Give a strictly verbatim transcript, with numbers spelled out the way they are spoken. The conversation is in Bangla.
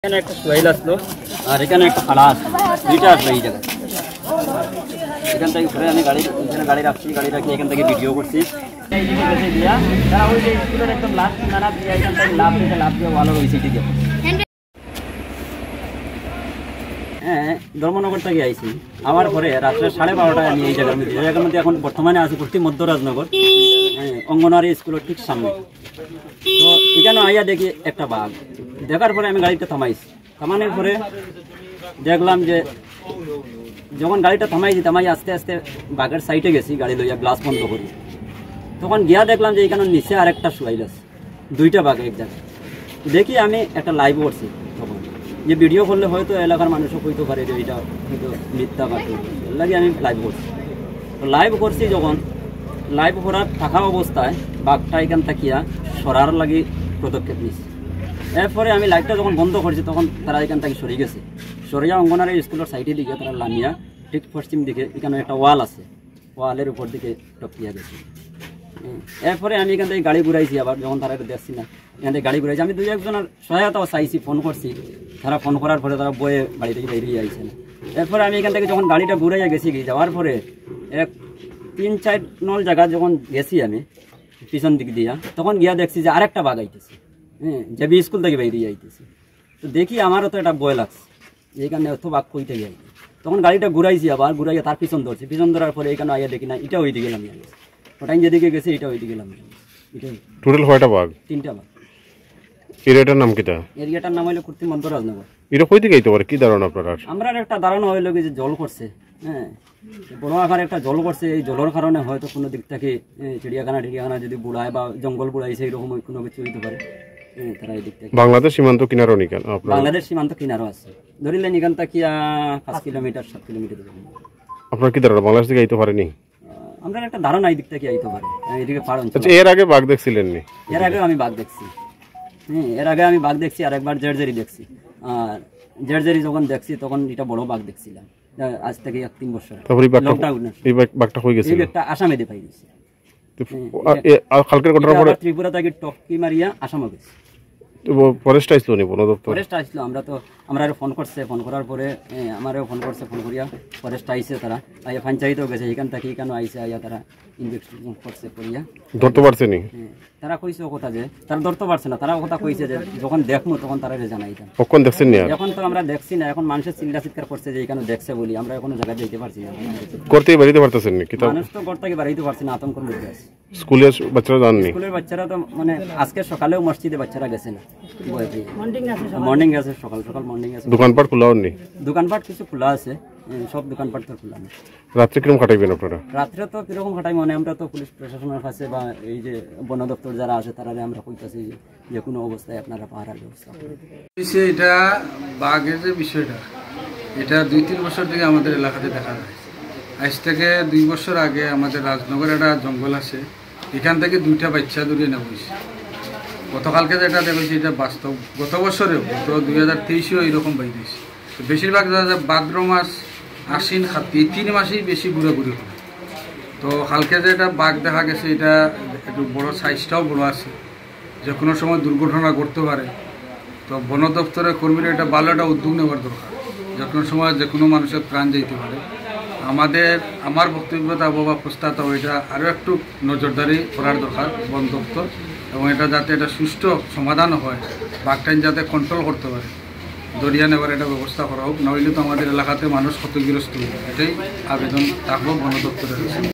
এখানে একটা সোহেল আসলো আর এখানে একটা খালা আসলো, দুইটা আসলো এই জায়গায়। এখান থেকে ঘুরে আমি গাড়ি এখানে গাড়ি রাখছি, গাড়ি রাখি এখান থেকে ভিডিও করছি। দিয়া তারা ওই যে স্কুলের একদম লাস্ট নানা দিয়ে এখান থেকে লাভ দিতে লাভ দিয়ে ভালো রয়েছে এটি দিয়ে। হ্যাঁ, ধর্মনগর থেকে আইছি। আমার ঘরে রাত্রে সাড়ে বারোটায় আমি এই জায়গার মধ্যে এই জায়গার মধ্যে এখন বর্তমানে আছি পশ্চিম মধ্যরাজনগর, হ্যাঁ, অঙ্গনওয়াড়ি স্কুলের ঠিক সামনে। তো এখানে আইয়া দেখি একটা বাঘ। দেখার পরে আমি গাড়িটা থামাইছি। থামানোর পরে দেখলাম যে যখন গাড়িটা থামাইছি, থামাই আস্তে আস্তে বাঘের সাইডে গেছি গাড়ি লইয়া, গ্লাস বন্ধ করি। তখন গিয়া দেখলাম যে এখানে নিচে আরেকটা সোহেল আছে, দুইটা বাঘ এক জায়গায়। দেখি আমি একটা লাইভ করছি। তখন যে ভিডিও করলে হয়তো এলাকার মানুষও কইতে পারে যে এটা হয়তো মিথ্যা বা এর লাগে আমি লাইভ করছি। তো লাইভ করছি, যখন লাইভ করার থাকা অবস্থায় বাঘটা এখান থাকিয়া সরার লাগি পদক্ষেপ নিয়েছি। এরপরে আমি লাইটটা যখন বন্ধ করছি তখন তারা এখান থেকে সরে গেছে। সরিয়া অঙ্গনারী স্কুলের সাইডের দিকে তারা লামিয়া ঠিক পশ্চিম দিকে এখানে একটা ওয়াল আছে, ওয়ালের উপর দিকে টপকিয়া গেছে। এরপরে আমি এখান থেকে গাড়ি ঘুরাইছি। আবার যখন তারা এটা দেখছি না, এখান থেকে গাড়ি ঘুরাইছি। আমি দুই একজনের সহায়তাও চাইছি, ফোন করছি। তারা ফোন করার পরে তারা বয়ে বাড়ি থেকে বেরিয়ে আইছে না। এরপরে আমি এখান থেকে যখন গাড়িটা ঘুরাইয়া গেছি, যাওয়ার পরে এক তিন চার নল জায়গা যখন গেছি আমি পিছন দিক দিয়া, তখন গিয়া দেখছি যে আরেকটা বাঘ আইতেছে। হ্যাঁ, যাবি স্কুল থেকে বেরিয়ে আইতেছি। তো দেখি আমারও তো এটা ভয় লাগছে, এইখানে অত বাঘ কইতে যাই। তখন গাড়িটা ঘুরাইছি, আবার ঘুরাইয়া তার পিছন ধরছি। পিছন ধরার পরে এখানে আইয়া দেখি না, এটা ওই দিকে নামিয়ে গেছে। ওটাই যেদিকে গেছে এটা ওই দিকে নামিয়ে গেছে। এটাই টোটাল কয়টা বাঘ? তিনটা বাঘ। এরিয়াটার নাম কিটা? এরিয়াটার নাম হইলো কুর্তি মধ্যরাজনগর। এটা কই দিকে আইতে পারে, কি ধারণা আপনার? আমরা একটা ধারণা হইলো যে জল করছে, হ্যাঁ, বড় আকারে একটা জল করছে। এই জলের কারণে হয়তো কোনো দিক থেকে চিড়িয়াখানা টিড়িয়াখানা যদি বুড়ায় বা জঙ্গল বুড়াইছে, এরকম কোনো কিছু হইতে পারে। তারা এই দিক থেকে বাংলাদেশ সীমান্ত কিনারও নিকান, বাংলাদেশ সীমান্ত কিনারও আছে। ধরিলেন এখান থেকে পাঁচ কিলোমিটার সাত কিলোমিটার। আপনার কি ধারণা বাংলাদেশ থেকে আইতে পারেনি? আমরা একটা ধারণা এই দিক থেকে আইতে পারে, এদিকে পার অঞ্চল। এর আগে বাঘ দেখছিলেন? এর আগে আমি বাঘ দেখছি। হ্যাঁ, এর আগে আমি বাঘ দেখছি, আর একবার জেরজেরি দেখছি। আর জেরজেরি যখন দেখছি তখন এটা বড় বাঘ দেখছিলাম, আজ থেকে এক তিন বছর। বাঘটা হয়ে গেছে, একটা আসামে দিয়ে পাই গেছে। ত্রিপুরা থেকে টপকি মারিয়া আসামে গেছে। ফরেস্ট আসলো নি, বন দপ্তর ফরেস্ট আসলো। আমরা তো আমরা ফোন করছে, ফোন করার পরে আমারও ফোন করছে, ফোন করিয়া ফরেস্ট আইসে। তারা আইয়া পঞ্চায়েতও গেছে, এখান থেকে এখানে আইসে, আইয়া তারা ইনভেস্টিগেশন করছে করিয়া ধরতে পারছে নি। তারা কইছে ও কথা যে তারা ধরতে পারছে না। তারা কথা কইছে যে যখন দেখবো তখন তারা জানাইতাম। কখন দেখছেন না? এখন তো আমরা দেখছি না। এখন মানুষের চিল্লা চিৎকার করছে যে এখানে দেখছে বলি, আমরা কোনো জায়গায় যেতে পারছি না। করতেই বাড়িতে পারতেছেন না, মানুষ তো ঘর থেকে বাড়িতে পারছে না, আতঙ্কের মধ্যে আছে। স্কুলের বাচ্চারা জাননি? স্কুলের বাচ্চারা তো মানে আজকে সকালেও মসজিদে বাচ্চারা গেছে না, মর্নিং গেছে, সকাল সকাল মর্নিং গেছে। দোকানপাট খোলা হয়নি? দোকানপাট কিছু খোলা আছে, সব দোকানপাট তো খোলা নেই। রাত্রে কিরকম কাটাইবেন আপনারা? রাত্রে তো কিরকম কাটাই মানে আমরা তো পুলিশ প্রশাসনের কাছে বা এই যে বন দপ্তর যারা আছে তারা আমরা কইতাছি যে কোনো অবস্থায় আপনারা পাহারার ব্যবস্থা করবেন। এটা বাঘের যে বিষয়টা, এটা দুই তিন বছর থেকে আমাদের এলাকাতে দেখা যায়। আজ থেকে দুই বছর আগে আমাদের রাজনগরে একটা জঙ্গল আছে, এখান থেকে দুইটা বাচ্চা দূরে নেওয়া হয়েছে। গতকালকে যেটা দেখেছি এটা বাস্তব, গত বছরেও গত দুই হাজার তেইশেও এইরকম বাইরে হয়েছে। তো বেশিরভাগ ভাদ্র মাস, আশ্বিন, কার্তিক এই তিন মাসেই বেশি ঘুরাঘুরি হয়। তো কালকে যেটা বাঘ দেখা গেছে এটা একটু বড়, সাইজটাও বড় আছে, যে কোনো সময় দুর্ঘটনা ঘটতে পারে। তো বন দপ্তরের কর্মীরা এটা ভালো একটা উদ্যোগ নেওয়ার দরকার, যে কোনো সময় যে কোনো মানুষের প্রাণ যেতে পারে। আমাদের আমার বক্তব্যতা বা প্রস্তাব এটা আরও একটু নজরদারি করার দরকার বন দপ্তর, এবং এটা যাতে এটা সুষ্ঠু সমাধান হয়, বাঘটাইন যাতে কন্ট্রোল করতে পারে, দরিয়া নেওয়ার একটা ব্যবস্থা করা হোক। নইলে তো আমাদের এলাকাতে মানুষ ক্ষতিগ্রস্ত হবে। এটাই আবেদন থাকবো বন দপ্তরের।